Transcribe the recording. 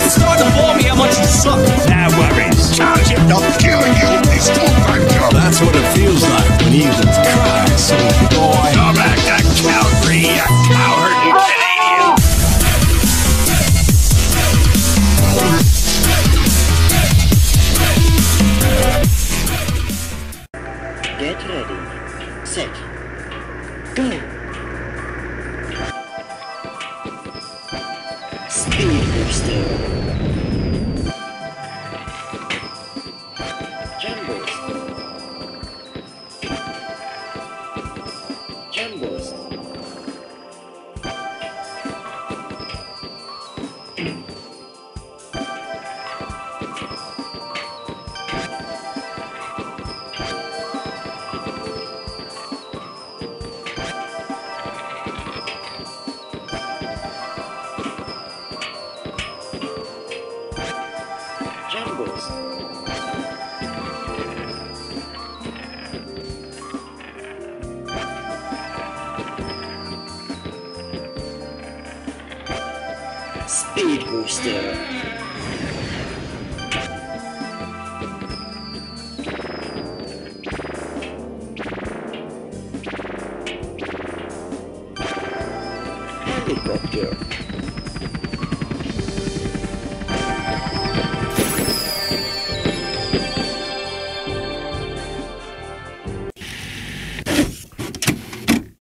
It's starting to bore me how much you suck. No worries. Charge it, not killing you is too bad. That's what it feels like when Ethan's crying, so boy. Come back to Calgary, you cow-herding Canadian. Get ready, set, go! Speed booster. Jambos. Jambos. Jambos. Speed booster. Helicopter.